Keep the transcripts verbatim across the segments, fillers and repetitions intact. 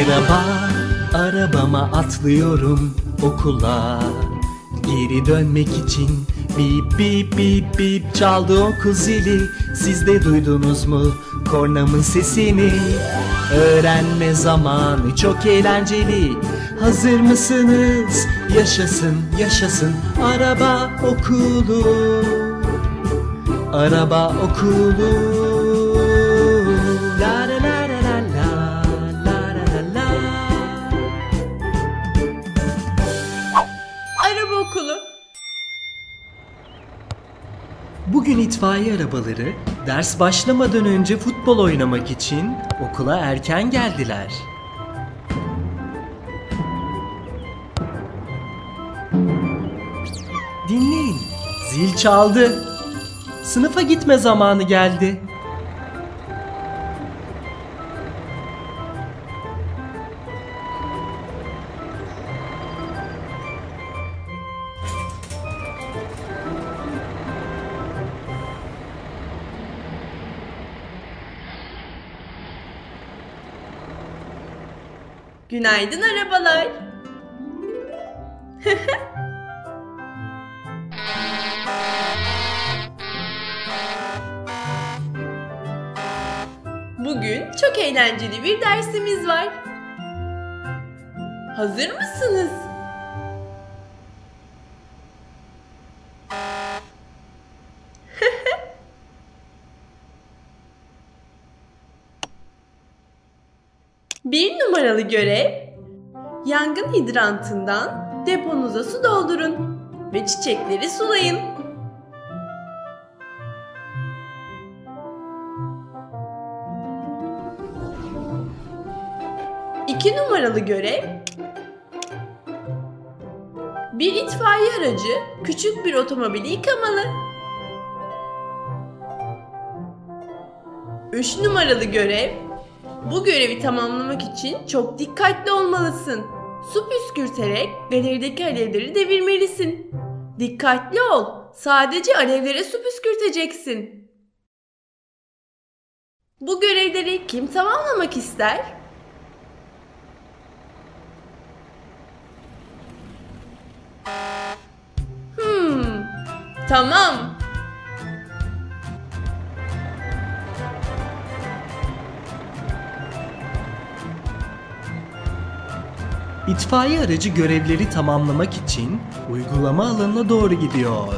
Merhaba, arabama atlıyorum okula. Geri dönmek için bip bip bip bip çaldı okul zili. Siz de duydunuz mu kornamın sesini? Öğrenme zamanı çok eğlenceli. Hazır mısınız? Yaşasın yaşasın araba okulu. Araba okulu. La la la la la la la la la. Araba okulu. Bugün itfaiye arabaları ders başlamadan önce futbol oynamak için okula erken geldiler. Dinleyin, zil çaldı. Sınıfa gitme zamanı geldi. Günaydın arabalar. Bugün çok eğlenceli bir dersimiz var. Hazır mısınız? Bir numaralı görev, yangın hidrantından deponuza su doldurun ve çiçekleri sulayın. İki numaralı görev, bir itfaiye aracı küçük bir otomobili yıkamalı. Üç numaralı görev, bu görevi tamamlamak için çok dikkatli olmalısın. Su püskürterek galerideki alevleri devirmelisin. Dikkatli ol, sadece alevlere su püskürteceksin. Bu görevleri kim tamamlamak ister? Hmm, tamam. İtfaiye aracı görevleri tamamlamak için uygulama alanına doğru gidiyor.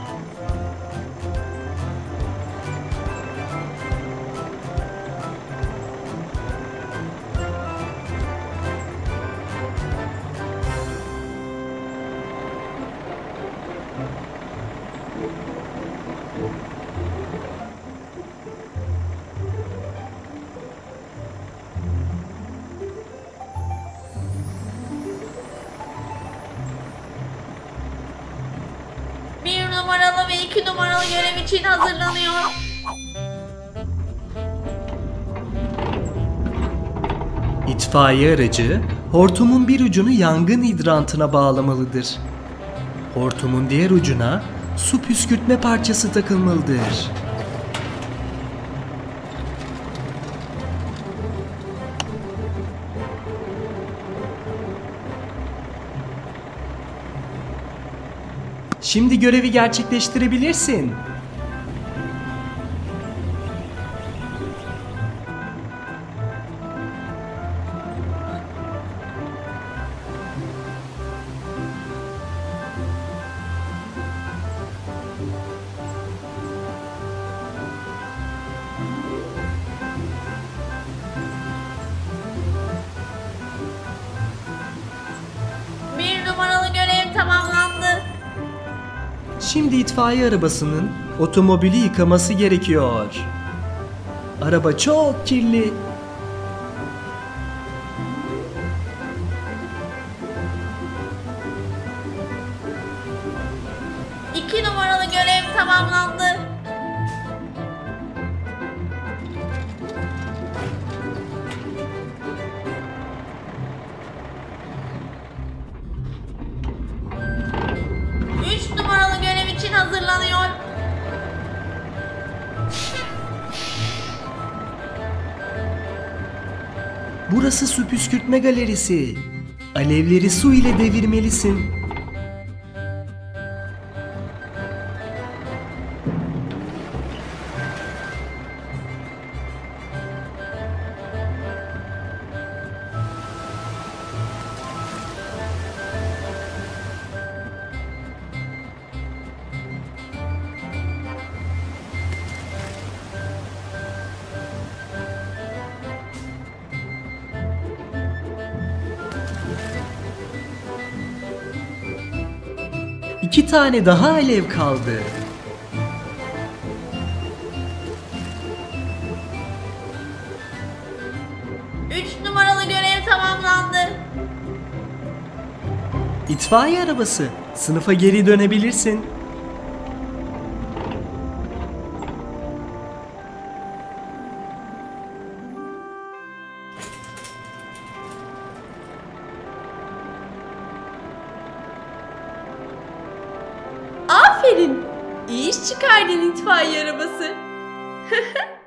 Bir numaralı ve iki numaralı görev için hazırlanıyor. İtfaiye aracı hortumun bir ucunu yangın hidrantına bağlamalıdır. Hortumun diğer ucuna su püskürtme parçası takılmalıdır. Şimdi görevi gerçekleştirebilirsin. Bir numaralı görev tamamlandı. Şimdi itfaiye arabasının otomobili yıkaması gerekiyor. Araba çok kirli. İki numaralı görev tamamlandı. Üç numaralı görev için hazırlanıyor. Burası su püskürtme galerisi. Alevleri su ile devirmelisin. İki tane daha alev kaldı. Üç numaralı görev tamamlandı. İtfaiye arabası, sınıfa geri dönebilirsin. Aferin. İyi iş çıkardın itfaiye arabası.